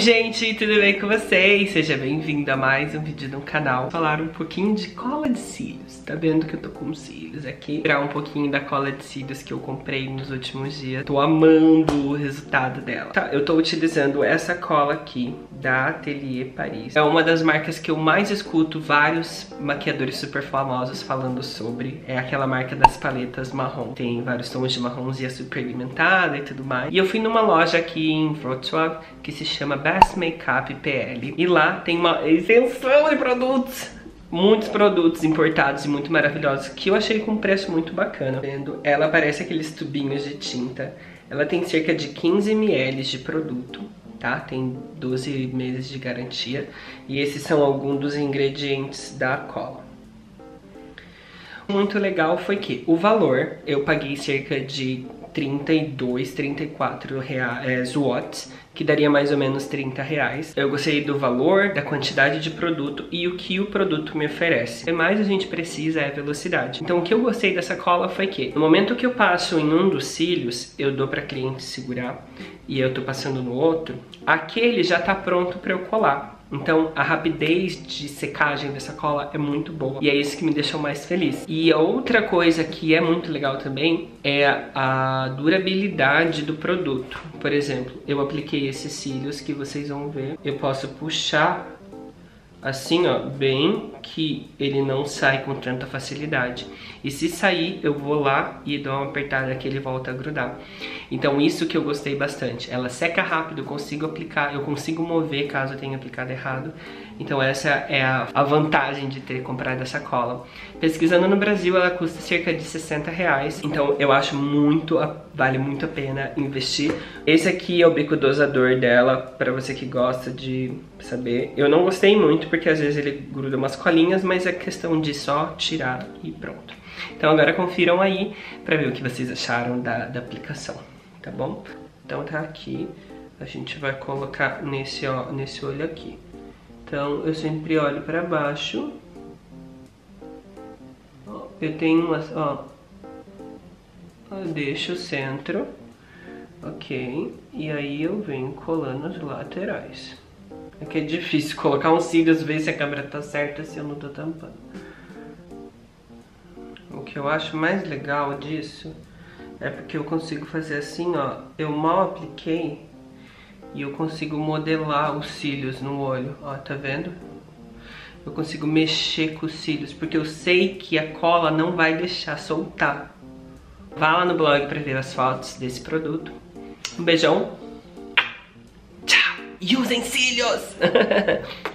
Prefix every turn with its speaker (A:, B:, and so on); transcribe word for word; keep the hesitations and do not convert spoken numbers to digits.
A: gente, tudo bem com vocês? Seja bem-vindo a mais um vídeo no canal. Falar um pouquinho de cola de cílios. Tá vendo que eu tô com cílios aqui? Tirar um pouquinho da cola de cílios que eu comprei nos últimos dias. Tô amando o resultado dela. Tá, eu tô utilizando essa cola aqui da Atelier Paris. É uma das marcas que eu mais escuto vários maquiadores super famosos falando sobre. É aquela marca das paletas marrom. Tem vários tons de marrons e é super pigmentada e tudo mais. E eu fui numa loja aqui em Wrocław que se chama Best Makeup P L. E lá tem uma isenção de produtos. Muitos produtos importados e muito maravilhosos que eu achei com um preço muito bacana. Vendo? Ela parece aqueles tubinhos de tinta. Ela tem cerca de quinze mililitros de produto, tá? Tem doze meses de garantia. E esses são alguns dos ingredientes da cola. Muito legal foi que o valor, eu paguei cerca de trinta e dois, trinta e quatro reais, é, zlotys, que daria mais ou menos trinta reais. Eu gostei do valor, da quantidade de produto e o que o produto me oferece. O que mais a gente precisa é velocidade. Então o que eu gostei dessa cola foi que, no momento que eu passo em um dos cílios, eu dou para cliente segurar e eu tô passando no outro, aquele já tá pronto para eu colar. Então a rapidez de secagem dessa cola é muito boa e é isso que me deixou mais feliz. E a outra coisa que é muito legal também é a durabilidade do produto. Por exemplo, eu apliquei esses cílios que vocês vão ver. Eu posso puxar assim, ó, bem que ele não sai com tanta facilidade. E se sair, eu vou lá e dou uma apertada que ele volta a grudar. Então isso que eu gostei bastante. Ela seca rápido, eu consigo aplicar, eu consigo mover caso eu tenha aplicado errado. Então essa é a, a vantagem de ter comprado essa cola. Pesquisando no Brasil, ela custa cerca de sessenta reais. Então eu acho muito, vale muito a pena investir. Esse aqui é o bico dosador dela, para você que gosta de saber. Eu não gostei muito, porque às vezes ele gruda umas colinhas, mas é questão de só tirar e pronto. Então agora confiram aí para ver o que vocês acharam da, da aplicação, tá bom? Então tá aqui, a gente vai colocar nesse, ó, nesse olho aqui. Então eu sempre olho para baixo. Ó, eu tenho umas, ó, eu deixo o centro, ok, e aí eu venho colando as laterais. É que é difícil colocar uns cílios, ver se a câmera tá certa, se eu não tô tampando. O que eu acho mais legal disso é porque eu consigo fazer assim, ó. Eu mal apliquei e eu consigo modelar os cílios no olho, ó, tá vendo? Eu consigo mexer com os cílios, porque eu sei que a cola não vai deixar soltar. Vá lá no blog pra ver as fotos desse produto. Um beijão. Tchau! E usem cílios!